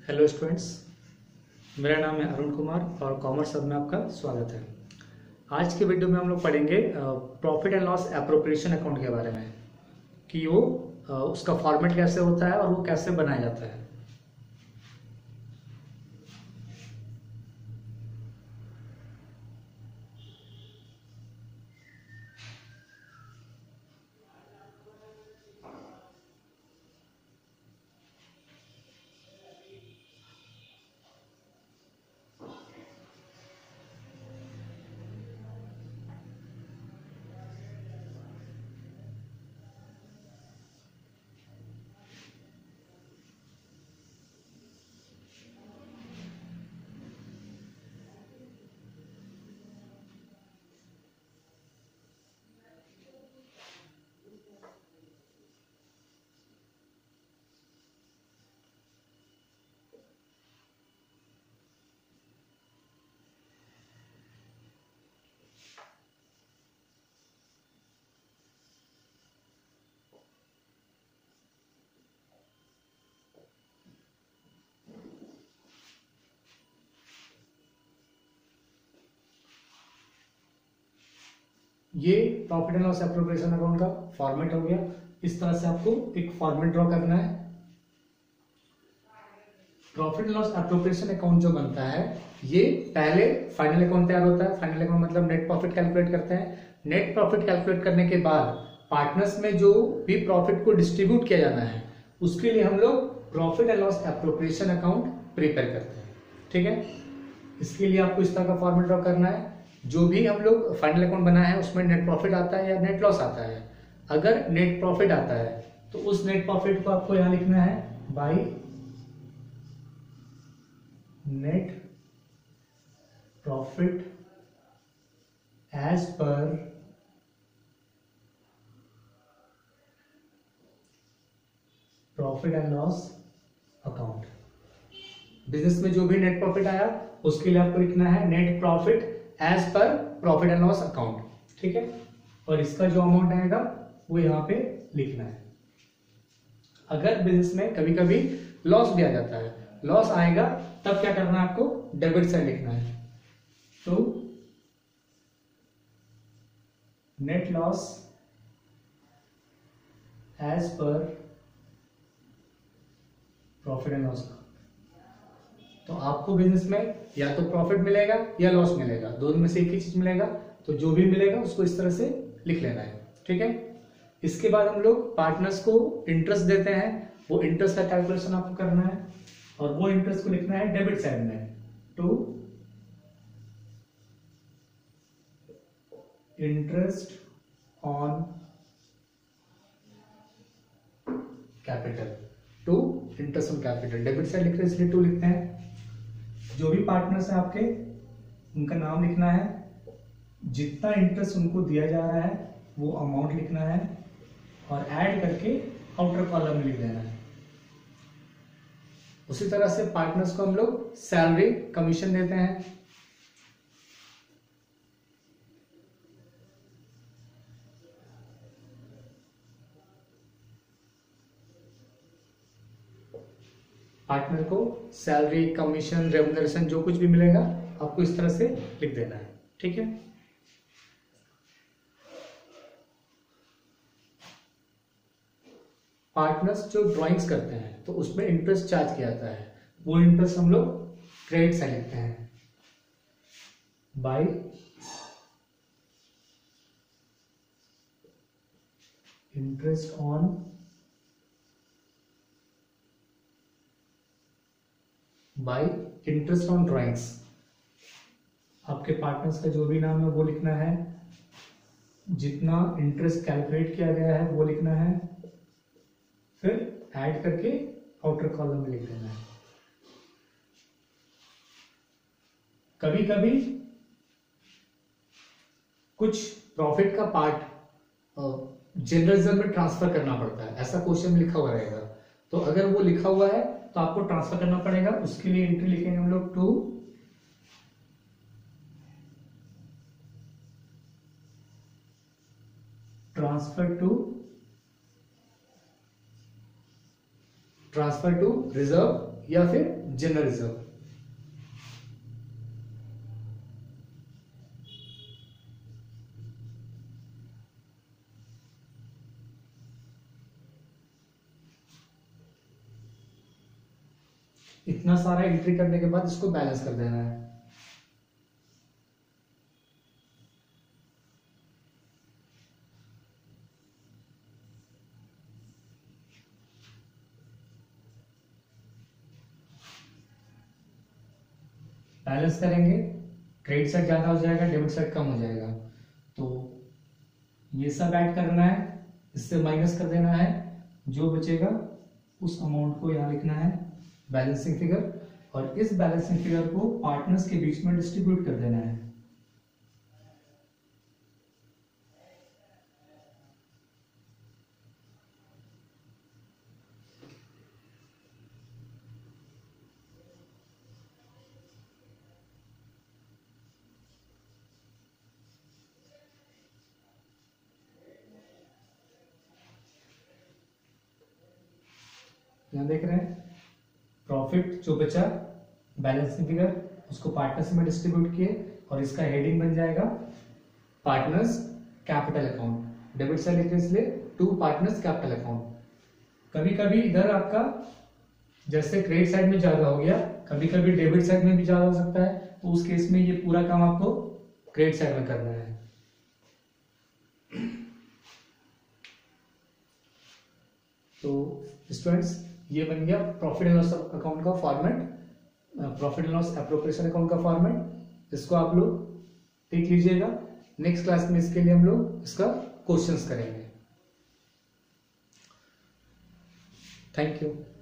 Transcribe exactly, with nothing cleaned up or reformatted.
Hello students, मेरा नाम है अरुण कुमार और कॉमर्स हब में आपका स्वागत है। आज के वीडियो में हम लोग पढ़ेंगे profit and loss appropriation account के बारे में कि वो अ, उसका फॉर्मेट कैसे होता है और वो कैसे बनाया जाता है। ये profit and loss appropriation account का फॉर्मेट हो गया। इस तरह से आपको एक फॉर्मेट ड्रॉ करना है। Profit and loss appropriation account जो बनता है, ये पहले फाइनल अकाउंट तैयार होता है। फाइनल अकाउंट मतलब नेट प्रॉफिट कैलकुलेट करते हैं। नेट प्रॉफिट कैलकुलेट करने के बाद पार्टनर्स में जो भी प्रॉफिट को डिस्ट्रीब्यूट किया जाना है, उसके लिए हम लोग profit and loss appropriation account prepare करते हैं। ठीक है, इसके लिए आपको इस तरह का फॉर्मेट ड्रॉ करना है। जो भी हम लोग फाइनल अकाउंट बना है उसमें नेट प्रॉफिट आता है या नेट लॉस आता है। अगर नेट प्रॉफिट आता है तो उस नेट प्रॉफिट को आपको यहां लिखना है by net profit as per profit and loss account. Business में जो भी नेट प्रॉफिट आया उसके लिए आपको लिखना है net profit as per profit and loss account. ठीक है, और इसका जो अमाउंट आएगा वो यहां पे लिखना है। अगर बिजनेस में कभी कभी लॉस भी आ जाता है, लॉस आएगा, तब क्या करना है आपको डेबिट साइड लिखना है। तो net loss as per profit and loss account. तो आपको बिजनेस में या तो प्रॉफिट मिलेगा या लॉस मिलेगा, दोनों में से एक ही चीज मिलेगा। तो जो भी मिलेगा उसको इस तरह से लिख लेना है। ठीक है, इसके बाद हम लोग पार्टनर्स को इंटरेस्ट देते हैं। वो इंटरेस्ट का कैलकुलेशन आपको करना है और वो इंटरेस्ट को लिखना है डेबिट साइड में। To interest on capital, to interest on capital. Debit side लिख रहे हैं इसलिए टू लिखते हैं। जो भी पार्टनर्स हैं आपके, उनका नाम लिखना है, जितना इंटरेस्ट उनको दिया जा रहा है वो अमाउंट लिखना है और ऐड करके आउटर कॉलम में लिख देना है। उसी तरह से पार्टनर्स को हम लोग सैलरी कमीशन देते हैं। पार्टनर को सैलरी कमीशन रेम्युनरेशन जो कुछ भी मिलेगा आपको इस तरह से लिख देना है। ठीक है, पार्टनर्स जो ड्राइंग्स करते हैं तो उसमें इंटरेस्ट चार्ज किया जाता है। वो इंटरेस्ट हम लोग क्रेडिट साइड लिखते हैं by interest on by interest on drawings. आपके पार्टनर्स का जो भी नाम है वो लिखना है, जितना इंटरेस्ट कैलकुलेट किया गया है वो लिखना है, फिर ऐड करके आउटर कॉलम में लिख देना है। कभी कभी कुछ प्रॉफिट का पार्ट जर्नलिज्म में ट्रांसफर करना पड़ता है, ऐसा क्वेश्चन में लिखा हुआ रहेगा। तो अगर वो लिखा हुआ है तो आपको ट्रांसफर करना पड़ेगा। उसके लिए एंट्री लिखेंगे हम लोग to transfer to transfer to reserve या फिर जनरल रिजर्व। इतना सारा एंट्री करने के बाद इसको बैलेंस कर देना है। बैलेंस करेंगे, क्रेडिट साइड ज्यादा हो जाएगा, डेबिट साइड कम हो जाएगा। तो ये सब ऐड करना है, इससे माइनस कर देना है, जो बचेगा उस अमाउंट को यहाँ लिखना है बैलेंसिंग फिगर, और इस बैलेंसिंग फिगर को पार्टनर्स के बीच में डिस्ट्रीब्यूट कर देना है। यहां देख रहे हैं प्रॉफिट जो बचा बैलेंसिंग फिगर उसको पार्टनर्स में डिस्ट्रीब्यूट किए, और इसका हेडिंग बन जाएगा partners capital account. Debit side लिखे इसलिए टू पार्टनर्स कैपिटल अकाउंट। कभी कभी इधर आपका जैसे क्रेडिट साइड में ज्यादा हो गया, कभी कभी डेबिट साइड में भी ज्यादा हो सकता है, तो उस केस में ये पूरा काम आपको क्रेडिट साइड में करना है। तो स्टूडेंट्स ये बन गया प्रॉफिट एंड लॉस अकाउंट का format, profit and loss appropriation account का फॉर्मेट। इसको आप लोग देख लीजिएगा। नेक्स्ट क्लास में इसके लिए हम लोग इसका क्वेश्चंस करेंगे। Thank you.